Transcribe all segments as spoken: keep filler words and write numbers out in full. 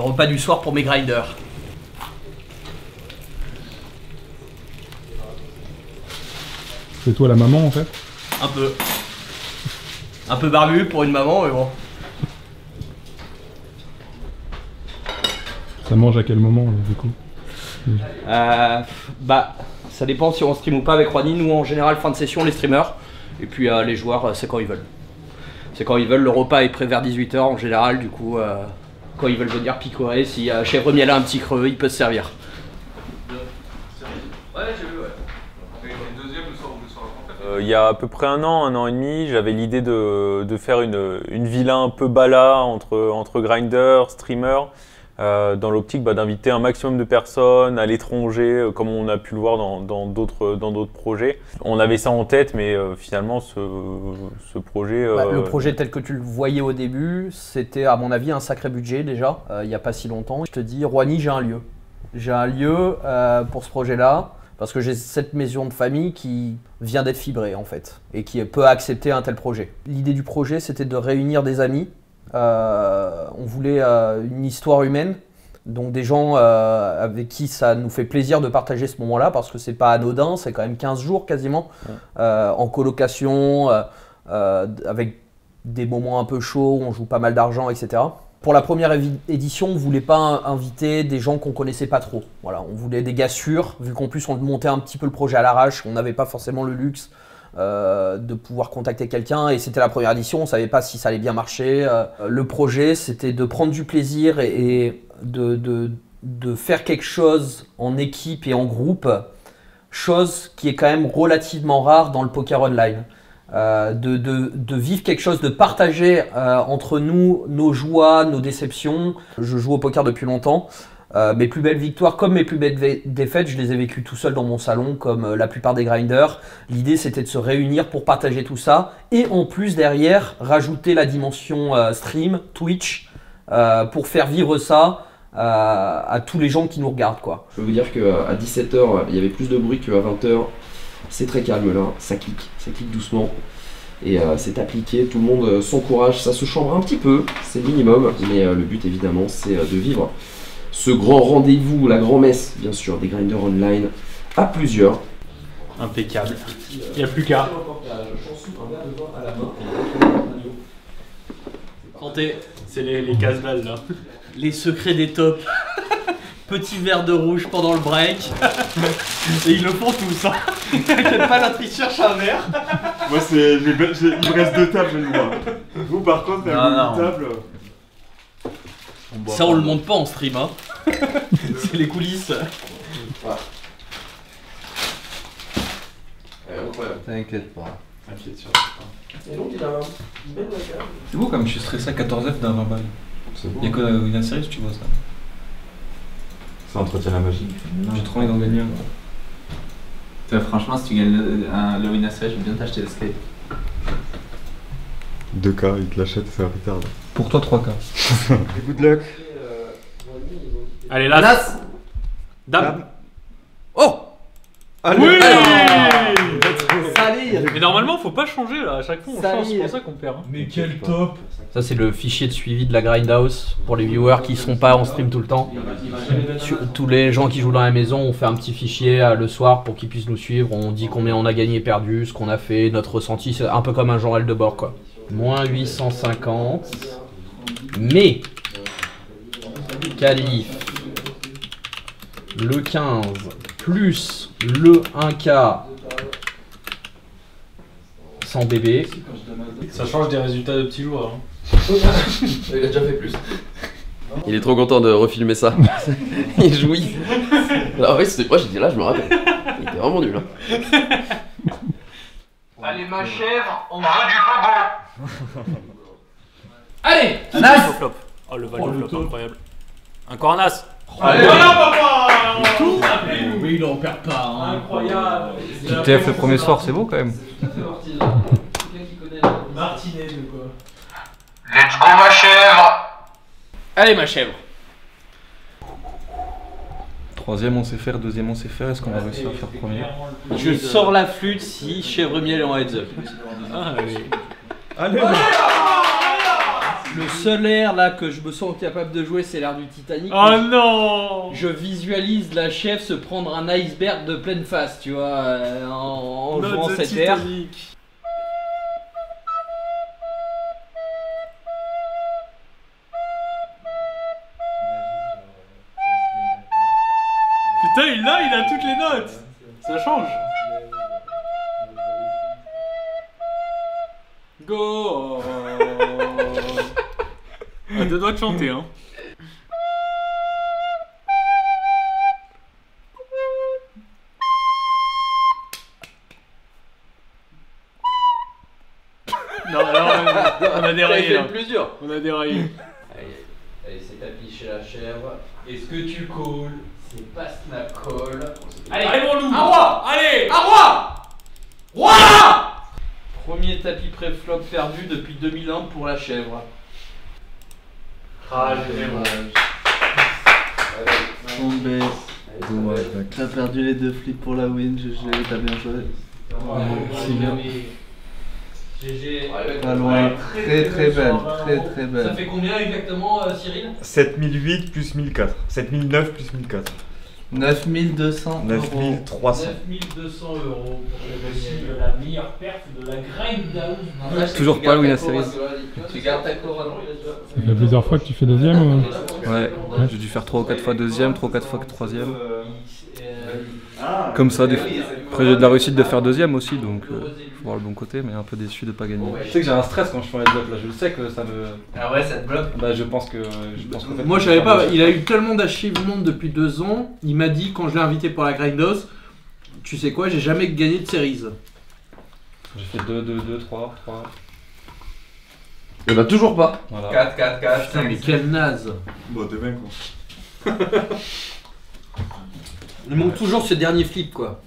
repas du soir pour mes grinders. C'est toi la maman en fait? Un peu. Un peu barbu pour une maman, mais bon. Ça mange à quel moment là, du coup? Euh, bah, ça dépend si on stream ou pas avec Ronnie. Nous, en général, fin de session, les streamers. Et puis euh, les joueurs, euh, c'est quand ils veulent. C'est quand ils veulent. Le repas est prêt vers dix-huit heures en général. Du coup, euh, quand ils veulent venir picorer, si euh, Chèvre Miel a un petit creux, il peut se servir. Ouais, j'ai vu, ouais. Euh, il y a à peu près un an, un an et demi, j'avais l'idée de, de faire une, une villa un peu bala entre, entre grinders, streamers, euh, dans l'optique bah, d'inviter un maximum de personnes à l'étranger, euh, comme on a pu le voir dans d'autres dans d'autres projets. On avait ça en tête, mais euh, finalement, ce, ce projet... Euh, bah, le projet tel que tu le voyais au début, c'était à mon avis un sacré budget déjà, euh, il n'y a pas si longtemps. Je te dis, Ronnie, j'ai un lieu. J'ai un lieu euh, pour ce projet-là. Parce que j'ai cette maison de famille qui vient d'être fibrée en fait et qui peut accepter un tel projet. L'idée du projet, c'était de réunir des amis. Euh, on voulait euh, une histoire humaine, donc des gens euh, avec qui ça nous fait plaisir de partager ce moment-là parce que c'est pas anodin, c'est quand même quinze jours quasiment euh, en colocation, euh, euh, avec des moments un peu chauds où on joue pas mal d'argent, et cetera. Pour la première édition, on ne voulait pas inviter des gens qu'on ne connaissait pas trop. Voilà, on voulait des gars sûrs, vu qu'en plus on montait un petit peu le projet à l'arrache, on n'avait pas forcément le luxe euh, de pouvoir contacter quelqu'un. Et c'était la première édition, on ne savait pas si ça allait bien marcher. Euh, le projet, c'était de prendre du plaisir et, et de, de, de faire quelque chose en équipe et en groupe, chose qui est quand même relativement rare dans le poker online. Euh, de, de, de vivre quelque chose, de partager euh, entre nous nos joies, nos déceptions. Je joue au poker depuis longtemps. Euh, mes plus belles victoires comme mes plus belles défaites, je les ai vécues tout seul dans mon salon comme euh, la plupart des grinders. L'idée c'était de se réunir pour partager tout ça et en plus derrière rajouter la dimension euh, stream, Twitch euh, pour faire vivre ça euh, à tous les gens qui nous regardent, quoi. Je peux vous dire qu'à dix-sept heures il y avait plus de bruit qu'à vingt heures. C'est très calme là, ça clique, ça clique doucement et euh, c'est appliqué, tout le monde euh, s'encourage, ça se chambre un petit peu, c'est le minimum, mais euh, le but évidemment c'est euh, de vivre ce grand rendez-vous, la grand-messe bien sûr, des grinders online à plusieurs. Impeccable, il n'y a plus qu'à. Santé. C'est les, les casse-balles là. Les secrets des tops. Petit verre de rouge pendant le break. Et ils le font tous, hein. T'inquiète pas, l'autre il cherche un verre. Moi c'est, il me reste deux tables, je le vois. Vous par contre, la table. On ça on le monte pas en stream, hein. C'est les coulisses. Voilà. T'inquiète pas. T'inquiète sur. Et donc il a une belle carte. C'est beau comme je suis stressé à quatorze F d'un vingt balles. C'est beau. Il y a que une série tu vois ça. Ça entretient la magie. J'ai trop envie d'en gagner un. Toi, franchement, si tu gagnes le, un, le Winner Series, je vais bien t'acheter le skate. deux K, il te l'achète, c'est un retard. Pour toi, trois K. Good luck. Allez, là. Nas. Dame. Oh. Allez. Oui. Salir. Mais normalement, faut pas changer là. À chaque fois, on Salir. change. C'est pour ça qu'on perd. Hein. Mais quel top! Ça c'est le fichier de suivi de la Grindhouse pour les viewers qui ne sont pas en stream tout le temps. Sur, tous les gens qui jouent dans la maison, on fait un petit fichier euh, le soir pour qu'ils puissent nous suivre. On dit combien on a gagné, perdu, ce qu'on a fait, notre ressenti. C'est un peu comme un journal de bord, quoi. Moins huit cent cinquante. Mais Calife, le quinze plus le un K sans bébé. Ça change des résultats de petits joueurs. Hein. Il a déjà fait plus. Il est trop content de refilmer ça. Il jouit. Alors oui, c'était moi, j'ai dit là, je me rappelle. Il était vraiment nul. Hein. Allez ma chère, on veut du fogo. Allez, Nas. Flop. Oh le value flop, incroyable. Encore un As. Allez, voilà papa. Tout. Oui, il en perd pas. Hein. Incroyable. Tu T F le premier soir, c'est beau quand même. Martinet de quoi. Let's go ma chèvre. Allez ma chèvre. Troisième on sait faire, deuxième on sait faire, est-ce qu'on va réussir à faire premier? Je sors la flûte si chèvre miel est en heads up. Ah, allez. Allez! Le seul air là que je me sens capable de jouer, c'est l'air du Titanic. Oh non! Je visualise la chef se prendre un iceberg de pleine face, tu vois, euh, en, en jouant cet air. Putain, il a, il a toutes les notes. Ça change. Go. À deux doigts de chanter, hein. Non, alors, on a déraillé. Là. Plus dur. On a déraillé. Allez, allez c'est tapis chez la chèvre. Est-ce que tu calls? C'est pas snap call. Allez, allez mon loup. Un roi. Allez. Un roi. Roi. Premier tapis pré-flop perdu depuis deux mille un pour la chèvre. Ah, j'ai On baisse. Dommage, t'as perdu les deux flips pour la win, G G, t'as bien joué. C'est bien. G G. Pas loin, très très belle, très très belle. Ça fait combien exactement, euh, Cyril? sept mille huit plus mille quatre. sept mille neuf plus mille quatre. neuf mille deux cents neuf mille trois cents. neuf mille deux cents euros pour gagner la meilleure perf de la Grindhouse. Toujours pas Louis la série. Tu gardes ta couronne. Ça fait plusieurs fois que tu fais deuxième ou... Ouais, j'ai dû faire trois ou quatre fois deuxième, trois ou quatre fois troisième. Comme ça, des... après j'ai de la réussite de faire deuxième aussi, donc euh, faut voir le bon côté, mais un peu déçu de pas gagner. Tu sais que j'ai un stress quand je fais les blocs là, je sais que ça me... Ah ouais, ça te bloque? Bah je pense que... Je pense qu'en fait, moi je savais pas, il a eu tellement d'achievements depuis deux ans, il m'a dit quand je l'ai invité pour la Grindhouse, tu sais quoi, j'ai jamais gagné de series. J'ai fait deux, deux, deux, trois, trois... Et bah toujours pas. Voilà. quatre, quatre, quatre. Putain mais quel naze. Bon, t'es bien con. Il manque toujours ce dernier flip quoi.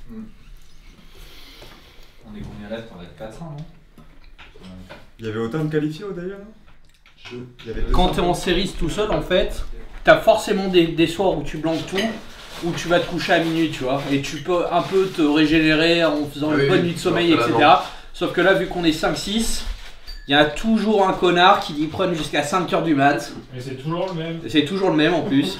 On est combien là? On va être quatre cents, non? Il y avait autant de qualifiés d'ailleurs, non? Il y avait Quand t'es en séries tout seul en fait, t'as forcément des, des soirs où tu blanques tout, où tu vas te coucher à minuit tu vois, et tu peux un peu te régénérer en faisant Oui, une bonne nuit de sommeil, alors que et cetera. Sauf que là vu qu'on est cinq six, il y a toujours un connard qui dit prenne jusqu'à cinq heures du mat. Et c'est toujours le même. C'est toujours le même en plus.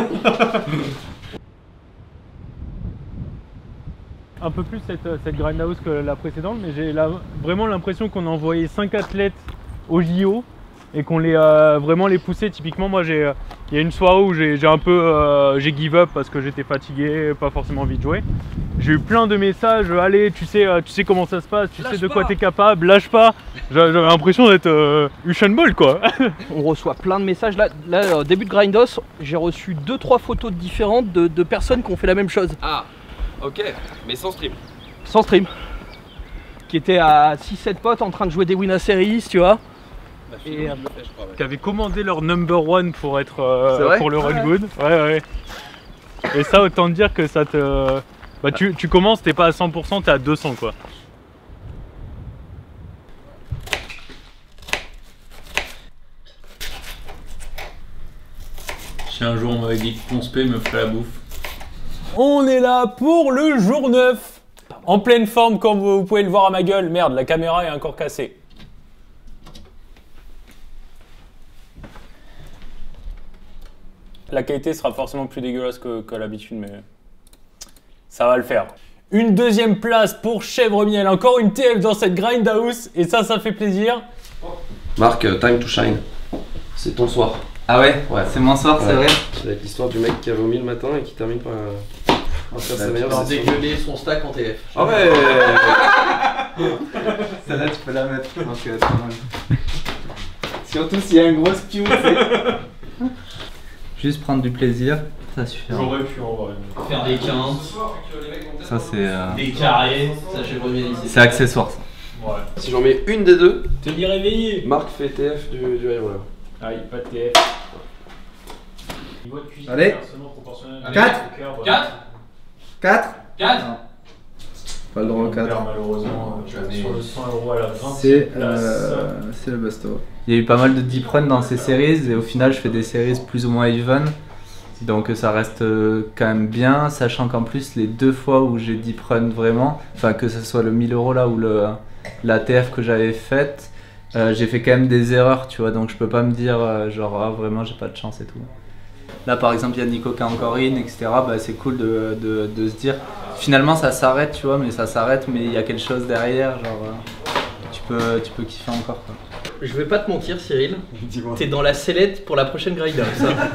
Un peu plus cette, cette Grindhouse que la précédente, mais j'ai la, vraiment l'impression qu'on a envoyé cinq athlètes au J O et qu'on les euh, vraiment les poussait. Typiquement, moi, j'ai il y a une soirée où j'ai un peu euh, j'ai give up parce que j'étais fatigué, pas forcément envie de jouer. J'ai eu plein de messages, allez, tu sais, tu sais comment ça se passe, tu lâche sais de quoi tu es capable, lâche pas. J'avais l'impression d'être euh, Usain Bolt quoi. On reçoit plein de messages. Là, là au début de Grindhouse, j'ai reçu deux trois photos différentes de, de personnes qui ont fait la même chose. Ah, ok, mais sans stream. Sans stream. Qui étaient à six sept potes en train de jouer des Win Series, tu vois. Bah, et euh, qui avaient commandé leur number one pour être euh, pour le run ouais. good. Ouais, ouais. Et ça, autant te dire que ça te. Bah, tu, tu commences, t'es pas à cent pour cent, t'es à deux cents quoi. Si un jour on m'avait dit que Ponce P me ferait la bouffe. On est là pour le jour neuf. En pleine forme comme vous pouvez le voir à ma gueule. Merde, la caméra est encore cassée. La qualité sera forcément plus dégueulasse que, que l'habitude, mais ça va le faire. Une deuxième place pour Chèvre Miel. Encore une T F dans cette Grindhouse. Et ça, ça fait plaisir. Marc, euh, time to shine. C'est ton soir. Ah ouais, Ouais. c'est mon soir, Ouais. c'est vrai. Avec l'histoire du mec qui a vomi le matin et qui termine par, euh, par faire sa meilleure Par session. dégueuler son stack en T F. Ah ouais. Celle-là, tu peux la mettre. Donc, euh, c'est pas mal. Surtout s'il y a un gros spew, c'est. Juste prendre du plaisir, ça suffit. J'aurais pu en vrai. Faire des quintes, Ça, c'est. euh, des carrés, ça Chèvre Miel ici. C'est accessoire, ça. Ouais. Si j'en mets une des deux, Te dis réveillé. Marc fait T F du, du high roller. Aïe, pas de T F. Niveau de cuisine Allez. inversement proportionnel à quatre. au cœur, voilà. quatre quatre quatre Pas le droit au On perd quatre. malheureusement euh, sur le cent euros à la vingtième C'est place. euh, c'est le basto. Il y a eu pas mal de deep run dans ces séries et au final je fais des séries plus ou moins even. Donc ça reste euh, quand même bien, sachant qu'en plus les deux fois où j'ai deep run vraiment, enfin que ce soit le mille euros là ou le, la T F que j'avais faite, euh, j'ai fait quand même des erreurs, tu vois, donc je peux pas me dire euh, genre ah, vraiment j'ai pas de chance et tout. Là par exemple il y a Nico qui a encore in, et cetera. Bah, c'est cool de, de, de se dire finalement ça s'arrête, tu vois, mais ça s'arrête, mais il y a quelque chose derrière, genre euh, tu, peux, tu peux kiffer encore quoi. Je vais pas te mentir Cyril, t'es dans la sellette pour la prochaine Grindhouse.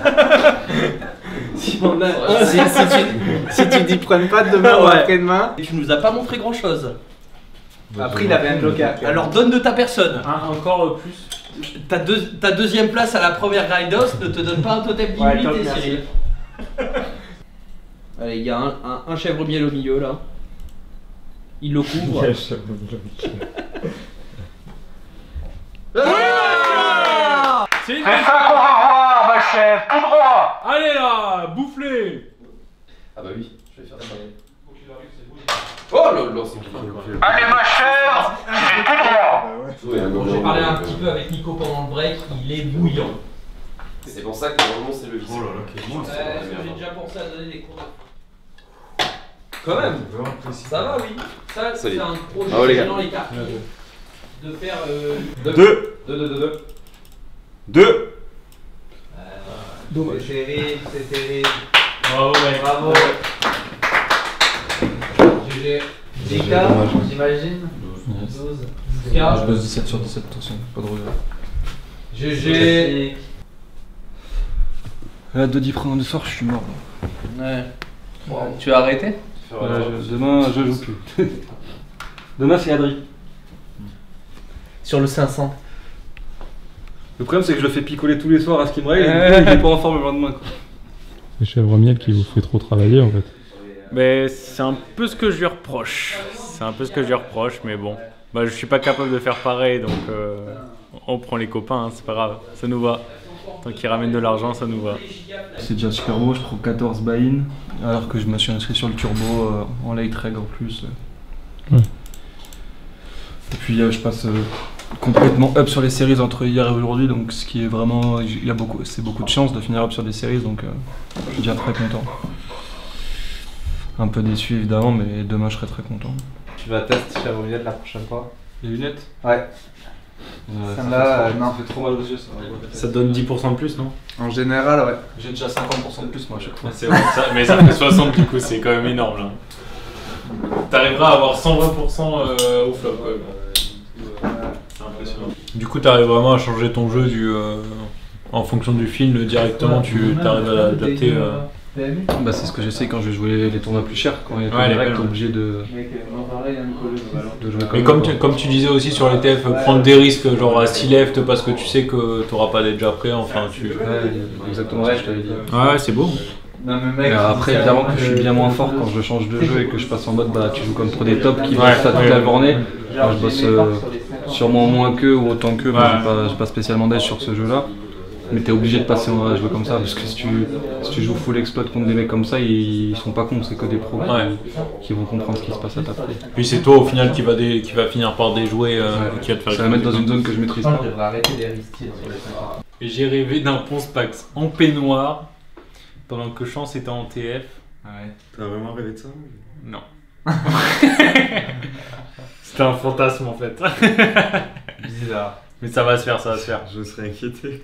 si, on a... si, si tu si tu t'y prennes pas demain ou ouais. après-demain. Tu nous as pas montré grand chose. Après il avait un joker. Alors donne de ta personne. Un, encore plus. Ta, deux, ta deuxième place à la première Grindhouse ne te donne pas un totem d'immunité ouais, Cyril. Allez, il y a un, un, un chèvre miel au milieu là. Il le couvre. Ah c'est une... ça qu'on va voir, ma chef, tout droit. Allez là, boufflez. Ah bah oui, je vais faire ça. Oh là là, c'est bien. Allez, ma chère, c'est tout droit. J'ai parlé un petit peu avec Nico pendant le break, il est bouillant. C'est pour ça que normalement c'est le vice. Oh là là, quel moi, euh, j'ai déjà pensé à donner des cours. Quand même, ça va, oui. Ça, c'est un projet ah, ouais, dans les quartiers. De faire. Euh, deux. Deux, deux, deux, deux. Deux. C'est terrible, c'est terrible. Bravo, mec. Bravo. G G. D K, j'imagine. douze. Je bosse dix-sept sur dix-sept, de toute façon, pas de regret. G G. Là, deux dix premiers de soir, je suis mort. Ouais. Wow. Tu as arrêté? Voilà, je, demain, je joue plus. Demain, c'est Adri. Sur le cinq cents. Le problème, c'est que je le fais picoler tous les soirs à ce qu'il me règle, et il est pas en forme le lendemain. C'est chèvre miel qui vous fait trop travailler en fait. Mais c'est un peu ce que je lui reproche. C'est un peu ce que je lui reproche, mais bon. Bah, je suis pas capable de faire pareil, donc euh, on prend les copains, hein, c'est pas grave, ça nous va. Tant qu'ils ramènent de l'argent, ça nous va. C'est déjà super beau, je prends quatorze buy-in, alors que je me suis inscrit sur le turbo euh, en late reg en plus. Ouais. Et puis euh, je passe euh, complètement up sur les séries entre hier et aujourd'hui, donc ce qui est vraiment, il y a beaucoup, c'est beaucoup de chance de finir up sur des séries, donc euh, je suis déjà très content. Un peu déçu évidemment, mais demain je serai très content. Tu vas tester chèvre miel la prochaine fois? Les lunettes? Ouais. Ouais, ça, là, fait trop, non. ça fait trop mal aux yeux ça. Ça te donne dix pour cent de plus, non? En général, ouais. J'ai déjà cinquante pour cent de plus moi à chaque fois. C'est vrai, ça, mais ça fait soixante du coup, c'est quand même énorme là. T'arriveras à avoir cent vingt pour cent euh, au flop quand même. C'est impressionnant. Du coup, t'arrives vraiment à changer ton jeu du, euh, en fonction du film directement, tu t'arrives à l'adapter. Euh... Bah c'est ce que j'essaie quand je vais jouer les tournois plus chers, quand il y a ouais, direct, t'es obligé de, de jouer comme Mais comme tu, comme tu disais aussi sur les T F, prendre des risques genre à six left parce que tu sais que t'auras pas d'être déjà prêt, enfin tu... Ouais, exactement ce que je t'avais dit. Ouais, c'est beau. Non, mais mec, après évidemment que je suis bien moins fort quand je change de jeu et que je passe en mode bah tu joues comme pro des tops qui ouais, bossent ça toute ouais. la journée. Moi je bosse euh, sûrement moins qu'eux ou autant qu'eux, mais ouais. j'ai pas, pas spécialement d'edge sur ce jeu là. Mais t'es obligé de passer à jouer comme ça parce que si tu, si tu joues full exploit contre des mecs comme ça, ils, ils sont pas cons, c'est que des pros ouais. qui vont comprendre ce qui se passe à ta place. Puis c'est toi au final qui va, dé, qui va finir par déjouer, euh, ouais. qui va te faire. Ça va mettre dans une zone que je maîtrise pas. Je devrais arrêter des ristiers sur les cinquante. J'ai rêvé d'un Ponce Pax en peignoir pendant que Chance était en T F. Ouais. T'as vraiment rêvé de ça? Non. C'était un fantasme en fait. Bizarre. Mais ça va se faire, ça va se faire. Je serais inquiété.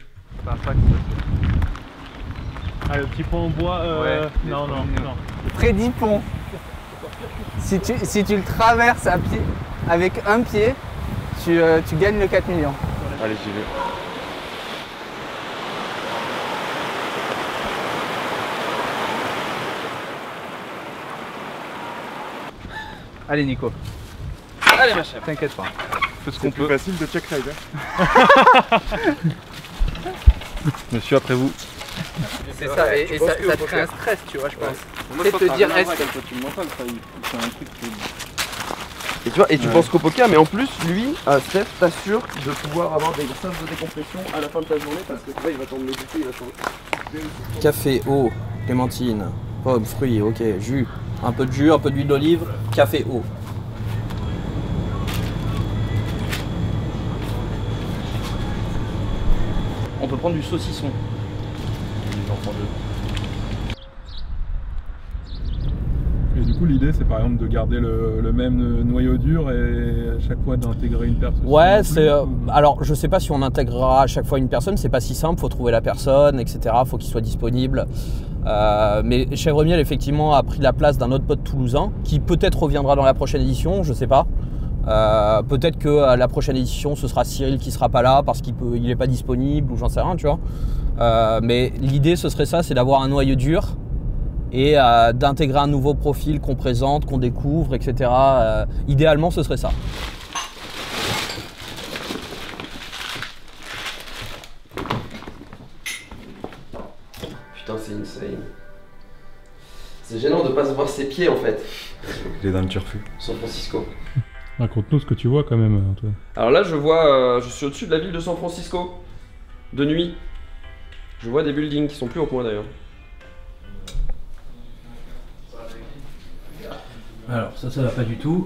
Ah, le petit pont en bois, euh... ouais, non, non, non. Freddy Pont. Si tu, si tu le traverses à pied, avec un pied, tu, euh, tu gagnes le quatre millions. Allez, j'y vais. Allez Nico. Allez ma chef. T'inquiète pas. Fais ce qu'on peut. C'est facile de check ride. Hein. Monsieur, après vous. C'est ça, et, et ça, ça te crée un stress, tu vois, je pense. Ouais. C'est te dire, est-ce que... Et tu vois, et tu ouais. penses qu'au poker, mais en plus, lui, à Steph, t'assure de pouvoir avoir des stages de décompression à la fin de ta journée parce que tu vois, il va t'en méditer, il va t'en... Café, eau, clémentine, pommes, fruits, ok, jus. Un peu de jus, un peu d'huile d'olive, café, eau. On peut prendre du saucisson. Et du coup, l'idée l'idée c'est par exemple de garder le, le même noyau dur et à chaque fois d'intégrer une personne. Ouais, c'est. Euh, alors je sais pas si on intégrera à chaque fois une personne, c'est pas si simple, faut trouver la personne, et cetera. Faut qu'il soit disponible. Euh, mais Chèvre Miel effectivement a pris la place d'un autre pote toulousain qui peut-être reviendra dans la prochaine édition, je sais pas. Euh, peut-être que à la prochaine édition ce sera Cyril qui sera pas là parce qu'il peut, il est pas disponible ou j'en sais rien, tu vois. Euh, mais l'idée ce serait ça, c'est d'avoir un noyau dur et euh, d'intégrer un nouveau profil qu'on présente, qu'on découvre, et cetera. Euh, idéalement ce serait ça. Putain, c'est insane. C'est gênant de pas se voir ses pieds en fait. Il est dans le turfu. San Francisco. Raconte-nous ce que tu vois quand même, toi. Alors là, je vois, euh, je suis au-dessus de la ville de San Francisco, de nuit. Je vois des buildings qui sont plus haut que moi d'ailleurs. Alors ça, ça va pas du tout.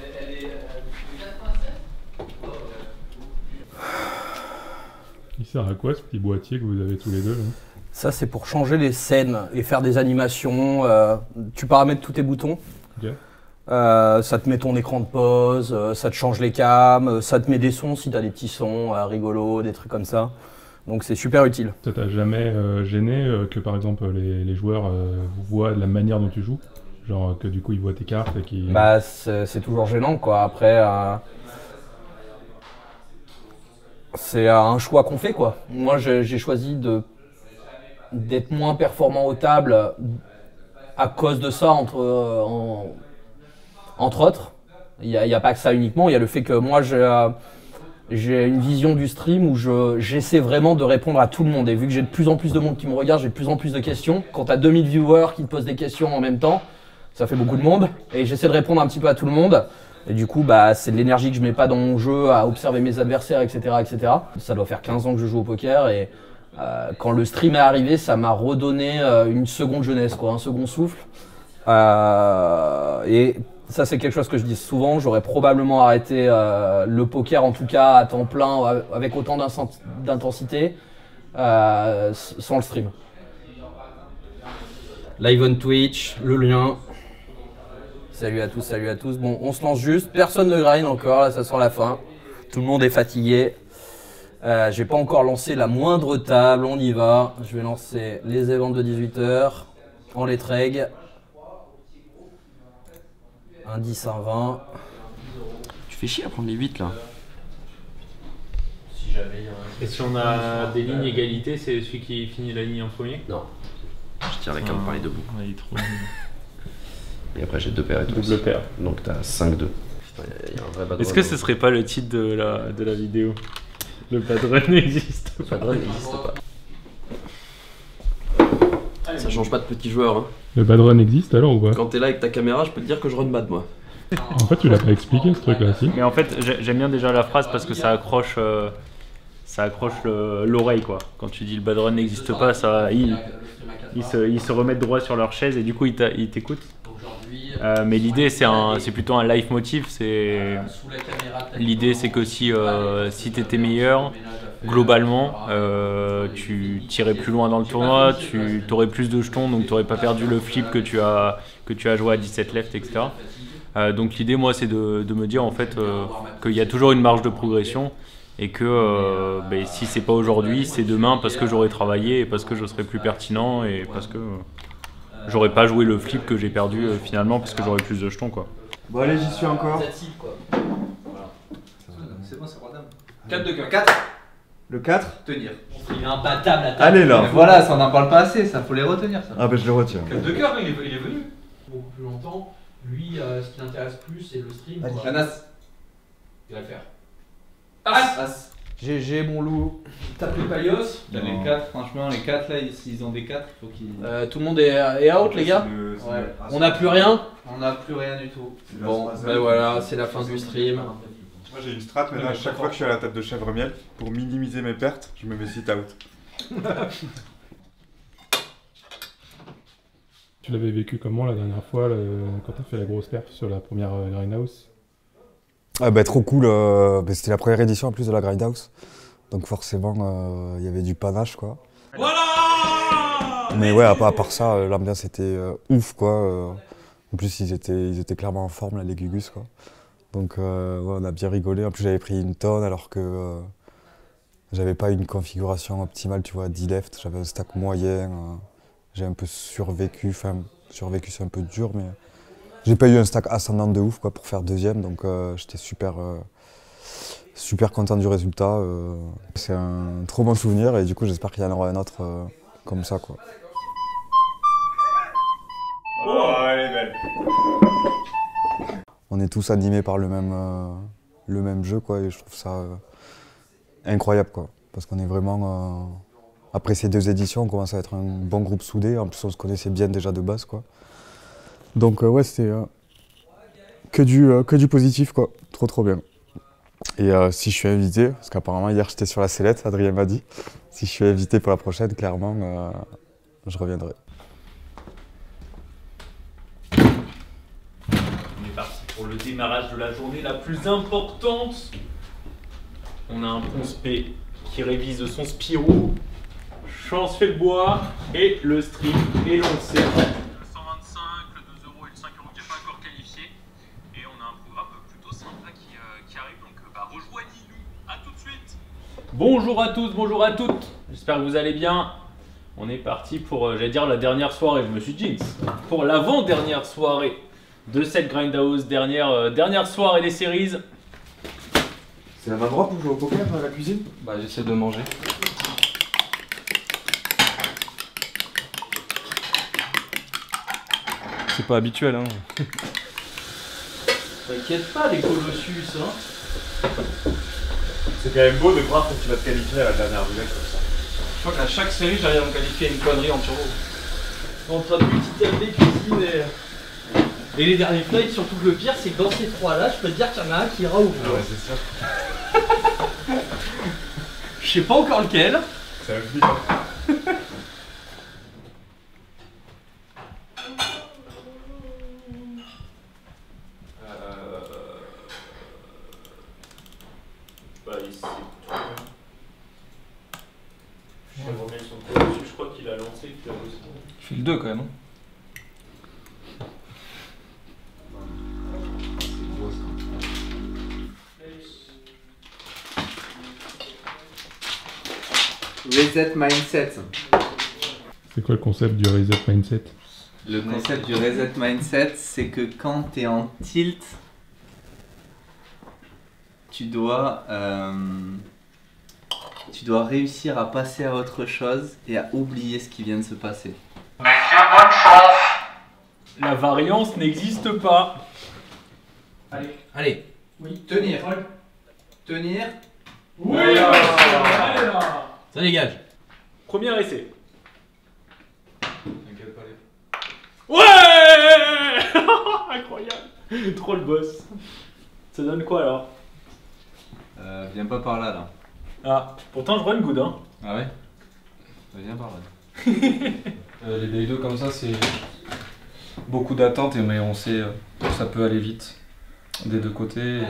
Il sert à quoi ce petit boîtier que vous avez tous les deux là? Ça c'est pour changer les scènes et faire des animations. Euh, tu paramètres tous tes boutons. Okay. Euh, ça te met ton écran de pause, euh, ça te change les cams, euh, ça te met des sons si tu as des petits sons euh, rigolos, des trucs comme ça. Donc c'est super utile. Ça t'a jamais euh, gêné euh, que par exemple les, les joueurs euh, voient la manière dont tu joues? Genre que du coup ils voient tes cartes et qu'ils... Bah c'est toujours gênant quoi. Après euh, c'est un choix qu'on fait quoi. Moi j'ai choisi de d'être moins performant aux tables à cause de ça entre, euh, en, entre autres. Il n'y a, a pas que ça uniquement, il y a le fait que moi j'ai euh, j'ai une vision du stream où je j'essaie vraiment de répondre à tout le monde. Et vu que j'ai de plus en plus de monde qui me regarde, j'ai de plus en plus de questions. Quand tu as deux mille viewers qui te posent des questions en même temps, ça fait beaucoup de monde. Et j'essaie de répondre un petit peu à tout le monde. Et du coup, bah, c'est de l'énergie que je mets pas dans mon jeu à observer mes adversaires, et cetera, et cetera. Ça doit faire quinze ans que je joue au poker et euh, quand le stream est arrivé, ça m'a redonné euh, une seconde jeunesse, quoi, un second souffle. Euh, et ça, c'est quelque chose que je dis souvent. J'aurais probablement arrêté euh, le poker, en tout cas à temps plein, avec autant d'intensité, euh, sans le stream. Live on Twitch, le lien. Salut à tous, salut à tous. Bon, on se lance juste. Personne ne grind encore, là, ça sent la fin. Tout le monde est fatigué. Euh, j'ai pas encore lancé la moindre table, on y va. Je vais lancer les events de dix-huit heures. En les treg. Un dix, un vingt. Tu fais chier à prendre les huit là. Si jamais. Et si on a des lignes égalité, c'est celui qui finit la ligne en premier? Non. Je tire la carte par les deux bouts. Ouais, il est trop. Et après j'ai deux paires et tout. Double paire. Donc t'as cinq deux. Est-ce que ce serait pas le titre de la, de la vidéo? Le padrone n'existe pas. Le padrone n'existe pas. Ça change pas de petit joueur. Hein. Le padrone existe alors ou pas? Quand t'es là avec ta caméra, je peux te dire que je run bad moi. En fait, tu l'as pas expliqué ce truc là, si? Mais en fait, j'aime bien déjà la phrase parce que ça accroche, euh, ça accroche l'oreille quoi. Quand tu dis le padrone n'existe pas, ça, ils, ils, se, ils se remettent droit sur leur chaise et du coup ils t'écoutent. Euh, mais l'idée c'est plutôt un leitmotiv. L'idée c'est que si, euh, si tu étais meilleur, globalement, euh, tu tirais plus loin dans le tournoi, tu aurais plus de jetons, donc tu n'aurais pas perdu le flip que tu as, que tu as joué à dix-sept left, et cetera. Euh, donc l'idée moi c'est de, de me dire en fait euh, qu'il y a toujours une marge de progression et que euh, bah, si c'est pas aujourd'hui, c'est demain parce que j'aurais travaillé et parce que je serai plus pertinent et parce que euh, j'aurais pas joué le flip que j'ai perdu euh, finalement parce que j'aurais plus de jetons quoi. Bon allez, j'y suis encore. C'est bon, c'est roi dame. quatre de cœur. quatre. Le quatre. Tenir. Il est imbattable la table. Allez là. Mais voilà, ça on n'en parle pas assez, ça faut les retenir ça. Ah bah je le retiens. quatre de cœur, il est, il est venu. Beaucoup plus longtemps. Lui, euh, ce qui l'intéresse plus, c'est le stream. Un as. Il va le faire. As. As. G G mon loup. Tape les palios. T'as les quatre, franchement, les quatre là, s'ils ont des quatre, il faut qu'ils. Euh, tout le monde est, est out, les gars. Le, ouais. On n'a plus rien. On n'a plus rien du tout. Bon, ben voilà, c'est la fin du stream. Moi j'ai une strat, mais là, à chaque fois que je suis à la table de chèvre miel, pour minimiser mes pertes, je me mets sit out. Tu l'avais vécu comment la dernière fois, le, quand t'as fait la grosse perf sur la première euh, Grindhouse? Ah bah trop cool, euh, bah, c'était la première édition en plus de la Grindhouse, donc forcément il euh, y avait du panache quoi. Voilà. Mais ouais, à part, à part ça, l'ambiance était euh, ouf quoi. Euh, En plus, ils étaient, ils étaient clairement en forme, là, les Gugus, quoi. Donc, euh, ouais, on a bien rigolé. En plus, j'avais pris une tonne alors que euh, j'avais pas une configuration optimale, tu vois, dix left. J'avais un stack moyen. Euh, j'ai un peu survécu. Enfin, survécu, c'est un peu dur, mais j'ai pas eu un stack ascendant de ouf, quoi, pour faire deuxième. Donc, euh, j'étais super, euh, super content du résultat. Euh, c'est un trop bon souvenir et du coup, j'espère qu'il y en aura un autre euh, comme ça, quoi. Oh, elle est belle. On est tous animés par le même, euh, le même jeu, quoi, et je trouve ça euh, incroyable, quoi. Parce qu'on est vraiment... Euh, après ces deux éditions, on commence à être un bon groupe soudé. En plus, on se connaissait bien déjà de base, quoi. Donc, euh, ouais, c'était euh, que, du, euh, que du positif, quoi. Trop, trop bien. Et euh, si je suis invité, parce qu'apparemment, hier, j'étais sur la sellette, Adrien m'a dit. Si je suis invité pour la prochaine, clairement, euh, je reviendrai. Pour le démarrage de la journée la plus importante, on a un Ponspé qui révise son Spirou. Chance fait le bois et le stream est lancé. Le cent vingt-cinq, le deux euros et le cinq euros qui n'est pas encore qualifié. Et on a un programme plutôt sympa qui, euh, qui arrive, donc bah, rejoignez-nous. À tout de suite. Bonjour à tous, bonjour à toutes. J'espère que vous allez bien. On est parti pour, euh, j'allais dire, la dernière soirée. Je me suis jinx. Pour l'avant-dernière soirée de cette Grindhouse, dernière, euh, dernière soirée des séries. C'est un endroit pour jouer au poker dans la cuisine? Bah j'essaie de manger. C'est pas habituel, hein. T'inquiète pas, les colossus, hein. C'est quand même beau de croire que tu vas te qualifier à la dernière roulette comme ça. Je crois qu'à chaque série, j'arrive à me qualifier à une connerie en turbo. En train de multitaper cuisine et... Et les derniers flights, surtout que le pire, c'est que dans ces trois-là, je peux te dire qu'il y en a un qui ira au bout. Ah ouais, c'est ça. Je sais pas encore lequel. Ça va vite. Euh... Bah, il sait tout. Je sais remettre son point dessus, je crois qu'il a lancé. Il fait le deux quand même. Hein. Reset mindset. C'est quoi le concept du reset mindset? Le concept du reset mindset, c'est que quand tu es en tilt, tu dois, euh, tu dois réussir à passer à autre chose et à oublier ce qui vient de se passer. Messieurs, bonne chance. La variance n'existe pas. Allez. Allez. Oui. Tenir. Tenir. Oui. Allez là. Ça dégage. Premier essai. T'inquiète pas les. Ouais. Incroyable. Trop le boss. Ça donne quoi alors? Euh, viens pas par là là. Ah, pourtant je run good hein. Ah ouais? Viens par là. euh, les day deux comme ça, c'est beaucoup d'attente, mais on sait que ça peut aller vite des deux côtés.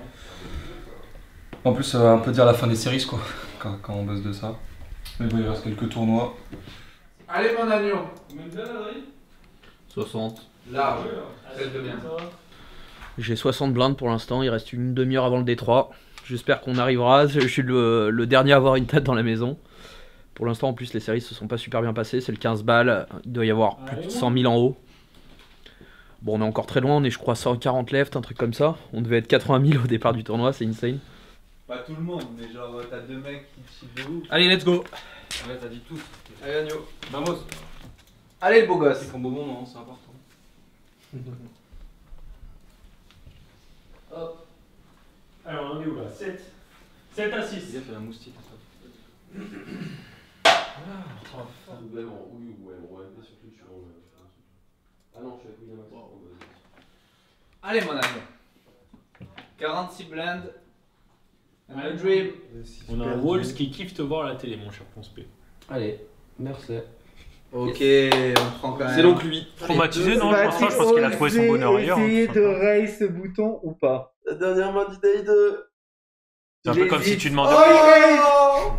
En plus, ça va un peu dire la fin des séries quoi, quand, quand on bosse de ça. Mais bon, il reste quelques tournois. Allez mon agneau. Combien de blindes, Adrien? soixante. Large. Celle de bien. J'ai soixante blindes pour l'instant, il reste une demi-heure avant le D trois. J'espère qu'on arrivera, je suis le, le dernier à avoir une tête dans la maison. Pour l'instant en plus les séries se sont pas super bien passées, c'est le quinze balles, il doit y avoir plus de cent mille en haut. Bon on est encore très loin, on est je crois cent quarante left, un truc comme ça. On devait être quatre-vingt mille au départ du tournoi, c'est insane. Pas tout le monde, mais genre t'as deux mecs qui chillent de ouf. Allez let's go. Ouais t'as dit tout. Allez agneau. Vamos. Allez le beau gosse. C'est qu'on beau moment, c'est important. Hop. Alors on en est où là? sept. sept à six. Il a fait la moustique ça. Allez mon agneau. quarante-six blindes. Un dream. On a un Walls qui kiffe te voir à la télé mon cher Ponspé. Allez, merci. Ok, on prend quand même. C'est donc lui. Traumatisé non? Pour l'instant je pense qu'il a trouvé son bonheur ailleurs. Essayer de raise ce bouton ou pas? La dernière main du day deux. C'est un peu comme si tu demandais. Oh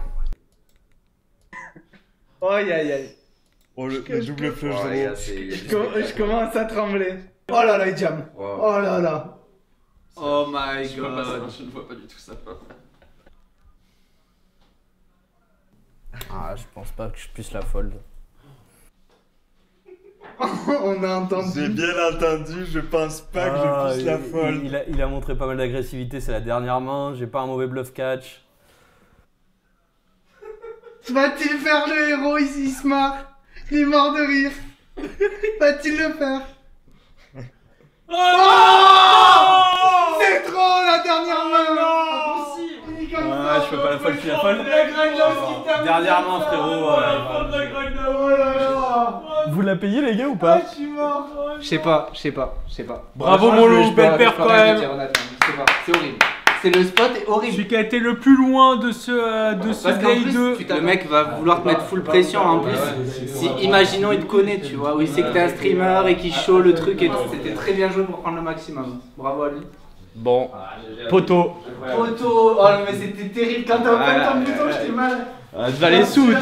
aïe aïe aïe. Oh le, le double flush Oh, de les gars, l'eau. c'est- je, com- je commence à trembler. Oh là là, il jam. Wow. Oh là là. Oh my Je vois pas ça, god. je ne vois pas du tout ça. Ah, je pense pas que je puisse la fold. On a entendu. J'ai bien entendu, je pense pas que Ah, je puisse la il- folle. Il, il a, il a montré pas mal d'agressivité, c'est la dernière main. J'ai pas un mauvais bluff catch. Va-t-il faire le héros ici? Il se marre. Il est mort de rire. Va-t-il le faire? Oh, c'est trop la dernière main. Impossible. Ah, je peux pas la fold, je suis la fold. Dernière main, frérot. Vous la payez, les gars, ou pas? Je suis mort. Je sais pas, je sais pas, je sais pas. Bravo, Franchement, Molo, je- je belle peux- perf je peux quand rien même. te dire, honnêtement, je sais pas, c'est horrible. C'est le spot est horrible. Celui qui a été le plus loin de ce, euh, de ce Parce qu'en day plus, deux. le mec va vouloir te mettre full pression en plus. Si, imaginons, il te connaît, tu vois, où il sait que t'es un streamer et qu'il show le truc et tout. C'était très bien joué pour prendre le maximum. Bravo à lui. Bon, poteau. Photo, oh non, mais c'était terrible quand t'as ouvert ton bouton, j'étais mal. Ah, tu vas les soutes.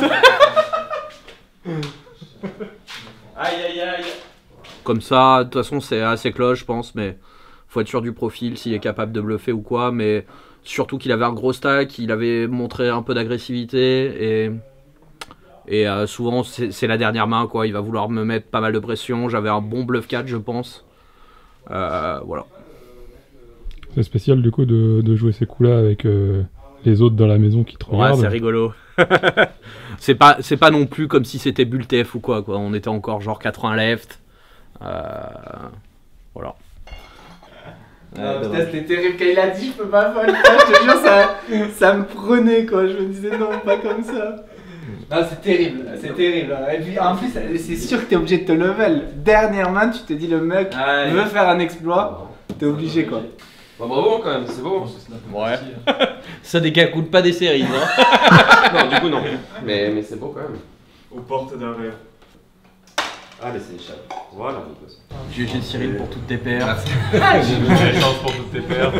Aïe aïe aïe. Comme ça, de toute façon, c'est assez close, je pense, mais faut être sûr du profil, s'il est capable de bluffer ou quoi, mais surtout qu'il avait un gros stack, il avait montré un peu d'agressivité, et, et euh, souvent, c'est c'est la dernière main, quoi. Il va vouloir me mettre pas mal de pression, j'avais un bon bluff catch, je pense. Euh, voilà. C'est spécial du coup de, de jouer ces coups-là avec euh, les autres dans la maison qui te Ouais, regardent. c'est rigolo. c'est pas, c'est pas non plus comme si c'était bull T F ou quoi, quoi. On était encore genre quatre-vingts left. Euh, voilà. Ah, putain, c'était terrible quand il a dit je peux pas fold. Je te jure, ça, ça me prenait quoi. Je me disais non, pas comme ça. Non, c'est terrible, c'est terrible. Et puis en plus, c'est sûr que t'es obligé de te level. Dernière main, tu te dis le mec Allez. veut faire un exploit, t'es obligé quoi. Bah, bravo quand même, c'est beau. Ouais. Ça décalcule pas des séries, hein. Non, du coup, non. Mais, mais c'est beau quand même. Aux portes d'un verre. Ah, mais c'est échappé. Voilà, mon gosse. G G Cyril pour toutes tes paires. J'ai chance pour toutes tes paires.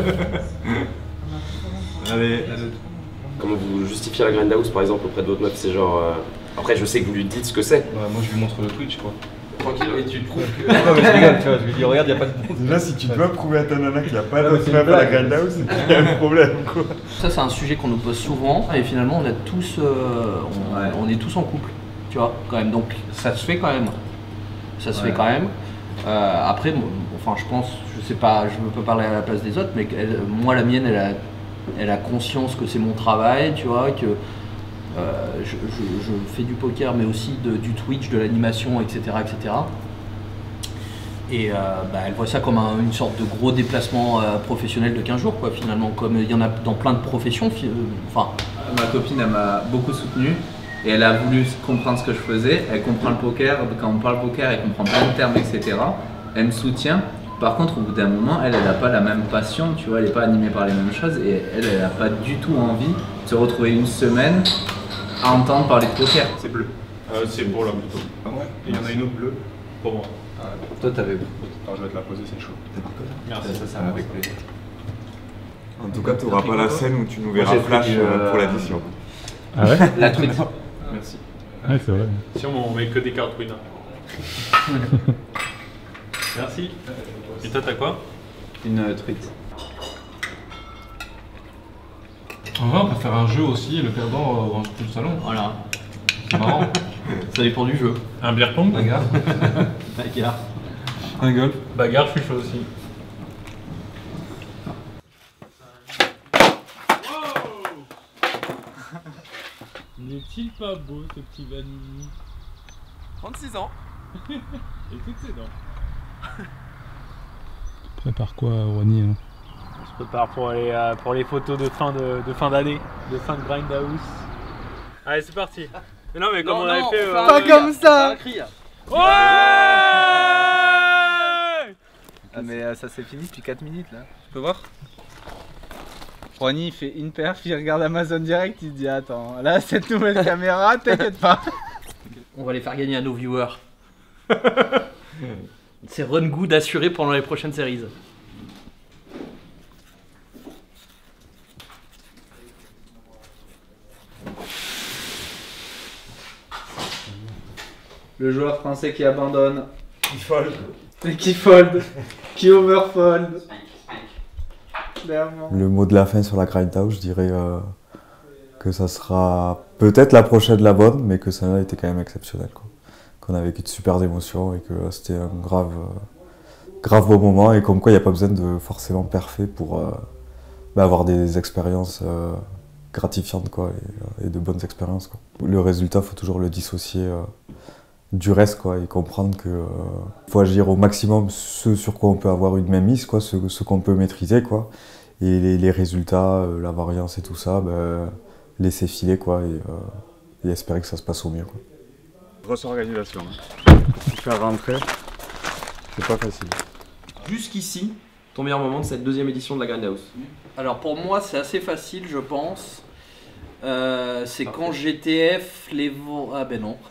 Allez. Comment vous justifiez la grindhouse par exemple auprès de votre meuf? C'est genre. euh, Après, je sais que vous lui dites ce que c'est. Bah, moi je lui montre le Twitch quoi. Tranquille, et tu trouves que. Non mais je rigole, tu vois, je lui dis regarde, y a pas de. Déjà, si tu dois prouver à ta nana qu'il n'y a pas Non, de mais c'est meuf une à la blague. grindhouse, c'est qu'il y a un problème quoi. Ça, c'est un sujet qu'on nous pose souvent, et finalement, on a tous, euh, on, Ouais. on est tous en couple, tu vois, quand même. Donc, ça se fait quand même. Ça se Ouais. fait quand même. Euh, après, moi, enfin, je pense, je sais pas, je ne peux pas parler à la place des autres, mais qu'elle- moi, la mienne, elle a, elle a conscience que c'est mon travail, tu vois, que euh, je, je- je fais du poker, mais aussi de- du Twitch, de l'animation, et cetera, et cetera. Et euh, bah, elle voit ça comme un- une sorte de gros déplacement euh, professionnel de quinze jours, quoi, finalement, comme il y en a dans plein de professions. fi- euh, Enfin, Ma copine, elle m'a beaucoup soutenu et elle a voulu comprendre ce que je faisais. Elle comprend le poker, quand on parle poker, elle comprend plein de termes, et cetera. Elle me soutient. Par contre, au bout d'un moment, elle, elle n'a pas la même passion, tu vois, elle n'est pas animée par les mêmes choses et elle, elle n'a pas du tout envie de se retrouver une semaine à entendre parler de poker. C'est bleu. Euh, c'est pour là plutôt. Ah ouais. Et il y en a une autre bleue. Pour moi. Toi, t'avais. Attends, je vais te la poser, c'est chaud. Merci. Ça, ça avec plaisir. En tout cas, tu n'auras pas la scène où tu nous Moi, verras j'ai flash pris, euh, euh, pour l'addition. Ah ouais? La truite. Merci. Ouais, c'est vrai. Si on met que des cartes winner. Merci. Et toi, t'as quoi? Une euh, truite. En vrai, on peut faire un jeu aussi et le perdant euh, range tout le salon. voilà, C'est marrant. ça dépend du jeu. Un beer pong? Bagarre. Bagarre. Un golf. Bagarre, je suis chaud aussi. N'est-il pas beau ce petit Vanini? trente-six ans. Et toutes ses dents. Prépare quoi, Ronnie hein? On se prépare pour les, euh, pour les photos de fin de, de fin d'année, de fin de Grindhouse. Allez, c'est parti. Mais non, mais comme Non, on avait non, fait. on euh, fait un Pas cri, comme on ça. fait un cri. Ouais. Ah, mais euh, ça s'est fini depuis quatre minutes là. Tu peux voir? Ronnie il fait une perf, il regarde Amazon Direct, il se dit attends, là cette nouvelle caméra, t'inquiète pas. On va les faire gagner à nos viewers. C'est run good assuré pendant les prochaines séries. Le joueur français qui abandonne. Il folle. Et qui fold. Qui overfold. Clairement. Le mot de la fin sur la Grindhouse, je dirais euh, que ça sera peut-être la prochaine la bonne, mais que celle-là était quand même exceptionnelle. Qu'on a vécu de super émotions et que euh, c'était un grave, euh, grave beau moment. Et comme quoi, il n'y a pas besoin de forcément parfait pour euh, bah, avoir des expériences euh, gratifiantes quoi, et, et de bonnes expériences. Quoi. Le résultat, il faut toujours le dissocier euh, du reste quoi, et comprendre qu'il euh, faut agir au maximum ce sur quoi on peut avoir une mainmise, quoi, ce, ce qu'on peut maîtriser. Quoi. Et les, les résultats, euh, la variance et tout ça, bah, laisser filer quoi, et, euh, et espérer que ça se passe au mieux. Quoi. Grosse organisation. Hein. Faire rentrer, c'est pas facile. Jusqu'ici, ton meilleur moment de cette deuxième édition de la Grindhouse? Alors pour moi, c'est assez facile, je pense. Euh, c'est quand G T F, les vents... Ah ben non.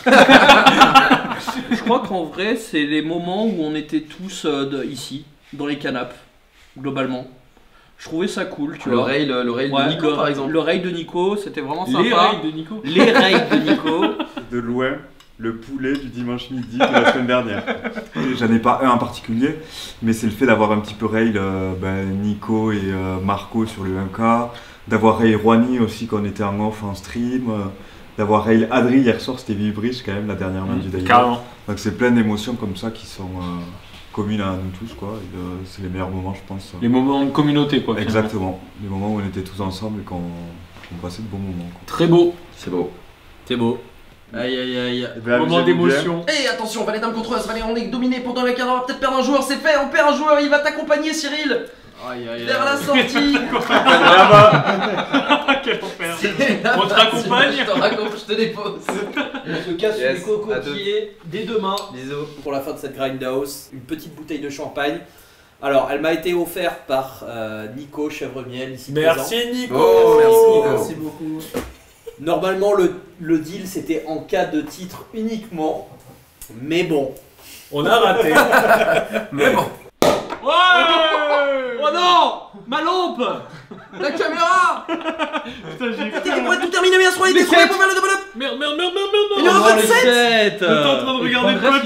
Je crois qu'en vrai, c'est les moments où on était tous euh, de, ici, dans les canapes, globalement. Je trouvais ça cool, tu le vois. Rail, le, le rail ouais, de Nico, le, par exemple. Le rail de Nico, c'était vraiment sympa. Les rails de Nico. Les rails de Nico. De loin, le poulet du dimanche midi de la semaine dernière. J'en ai pas un en particulier, mais c'est le fait d'avoir un petit peu rail euh, ben, Nico et euh, Marco sur le un K, d'avoir rail Rouhani aussi quand on était en off en stream, euh, d'avoir rail Adri hier soir, c'était Vibris quand même la dernière main mmh, du d'ailleurs. Carrément. Donc c'est plein d'émotions comme ça qui sont euh, communes à nous tous quoi. Et, euh, c'est les meilleurs moments je pense. Les moments de communauté quoi. Exactement. Les moments où on était tous ensemble et qu'on on passait de bons moments. Quoi. Très beau. C'est beau. C'est beau. Aïe aïe aïe. Ben, moment d'émotion. Et hey, attention, valet dame contre as, valet, on est dominé pendant le quart d'heure, on va peut-être perdre un joueur, c'est fait, on perd un joueur, il va t'accompagner Cyril. Aïe aïe aïe. Vers la sortie. Là-bas. Quel enfer. On te raccompagne. Je te raccompagne, je te dépose. On se casse Yes, les cocotiers dès demain. Bisous. Pour la fin de cette Grindhouse, une petite bouteille de champagne. Alors, elle m'a été offerte par euh, Nico Chèvremiel ici Merci présent. Nico. Oh, merci Nico. Merci beaucoup. Normalement, le, le deal c'était en cas de titre uniquement, mais bon. On a raté. Mais bon. Ouais. Oh non, ma lampe. La caméra. Putain, j'ai T'es qui pourrait tout terminer, mais un soir il était trop pour faire le double up. Merde, merde, merde, merde, merde. Il est en vingt-sept. T'es en train de regarder le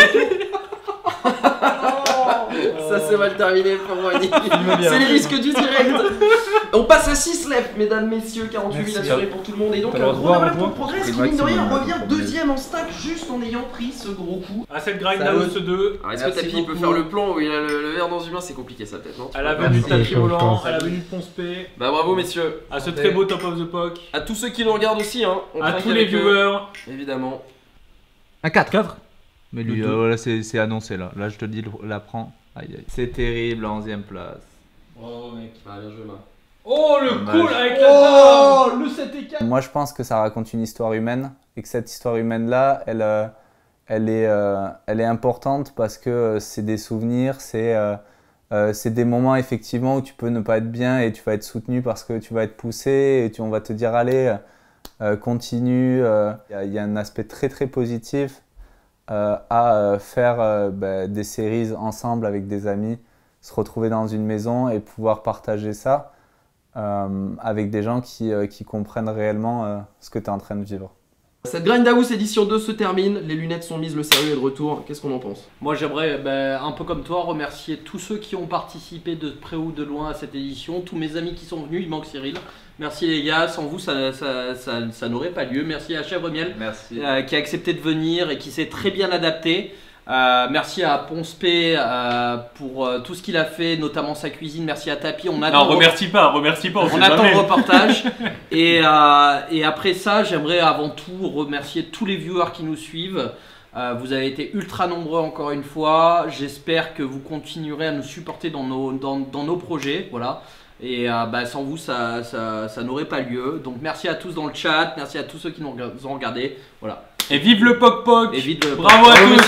Ça c'est mal terminé pour Rouhani. C'est les risques du direct. On passe à six left, mesdames, messieurs, quarante-huit mille assurés pour tout le monde. Et donc, un gros double pour Progress qui, mine de rien, revient deuxième en stack juste en ayant pris ce gros coup. À cette Grindhouse deux. Est-ce que Tapi peut faire le plan où il a le, le verre dans une main? C'est compliqué ça, peut-être, non? À la venue de Tapi Volant, à la venue de Ponce P. Bah bravo, messieurs. À ce très beau Top of the Pock. À tous ceux qui nous regardent aussi, hein. À tous les viewers. Évidemment. Un quatre. quatre Mais lui, euh, là c'est annoncé là. Là je te dis, la prends. Aïe aïe. C'est terrible, onzième place. Bravo mec. Ah bien joué, ma. Oh le Dommage. cool avec la oh, le sept et quatre. Moi je pense que ça raconte une histoire humaine et que cette histoire humaine là, elle, euh, elle, est, euh, elle est importante parce que euh, c'est des souvenirs, c'est euh, euh, c'est des moments effectivement où tu peux ne pas être bien et tu vas être soutenu parce que tu vas être poussé et tu, on va te dire allez, euh, continue. Il euh, y, y a un aspect très très positif euh, à euh, faire euh, bah, des séries ensemble avec des amis, se retrouver dans une maison et pouvoir partager ça. Euh, avec des gens qui, euh, qui comprennent réellement euh, ce que tu es en train de vivre. Cette Grindhouse édition deux se termine, les lunettes sont mises, le sérieux est de retour, qu'est-ce qu'on en pense? Moi j'aimerais, ben, un peu comme toi, remercier tous ceux qui ont participé de près ou de loin à cette édition, tous mes amis qui sont venus, il manque Cyril. Merci les gars, sans vous ça, ça, ça, ça n'aurait pas lieu. Merci à Chèvremiel euh, qui a accepté de venir et qui s'est très bien adapté. Euh, merci à Ponce P euh, pour euh, tout ce qu'il a fait, notamment sa cuisine. Merci à Tapi. On attend. Non, remercie pas, remercie pas. On, on attend le reportage. et, euh, et après ça, j'aimerais avant tout remercier tous les viewers qui nous suivent. Euh, vous avez été ultra nombreux encore une fois. J'espère que vous continuerez à nous supporter dans nos, dans, dans nos projets. Voilà. Et euh, bah, sans vous, ça, ça, ça n'aurait pas lieu. Donc merci à tous dans le chat. Merci à tous ceux qui nous ont regardés. Voilà. Et vive le Poc Poc. Et vive le Bravo à tous.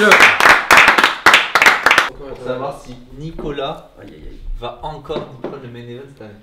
Pour savoir si Nicolas aïe, aïe, aïe. va encore prendre le main event cette année.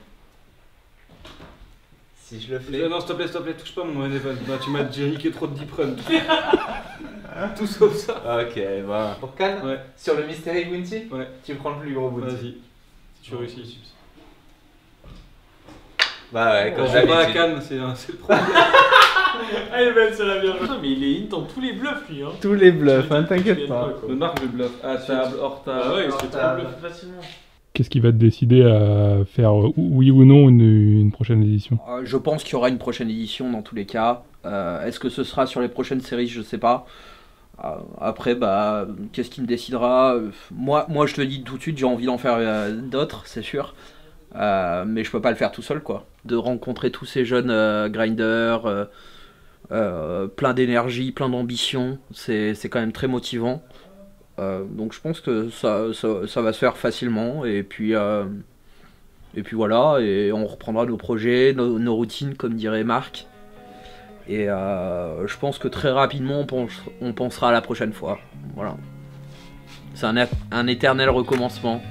Si je le fais. Non, s'il te plaît, s'il te plaît, touche pas mon main event. Bah, tu m'as jeriqué trop de deep run. Tout sauf ça. Ok, bah. Pour Cannes ouais. Sur le Mystery Bounty ouais. Tu prends le plus gros bounty. Vas-y. Si tu réussis, Subs. Bah ouais, comme je vais pas à Cannes, c'est le problème. Ah, il est belle, celle-là, bien joué. Putain, mais il est in dans tous les bluffs, lui. Hein. Tous les bluffs, hein, t'inquiète pas. Le marque de bluff, à table, hors table. Ah ouais, il se hors fait table. bluff facilement. Qu'est-ce qui va te décider à faire euh, oui ou non une, une prochaine édition? Euh, je pense qu'il y aura une prochaine édition dans tous les cas. Euh, Est-ce que ce sera sur les prochaines séries? Je sais pas. Euh, après, bah, qu'est-ce qui me décidera? moi, moi, je te le dis tout de suite, j'ai envie d'en faire euh, d'autres, c'est sûr. Euh, mais je peux pas le faire tout seul, quoi. De rencontrer tous ces jeunes euh, grinders, euh, euh, plein d'énergie, plein d'ambition, c'est c'est quand même très motivant. Euh, donc je pense que ça, ça, ça va se faire facilement. Et puis, euh, et puis voilà, et on reprendra nos projets, nos, nos routines, comme dirait Marc. Et euh, je pense que très rapidement, on, pense, on pensera à la prochaine fois. Voilà. C'est un, un éternel recommencement.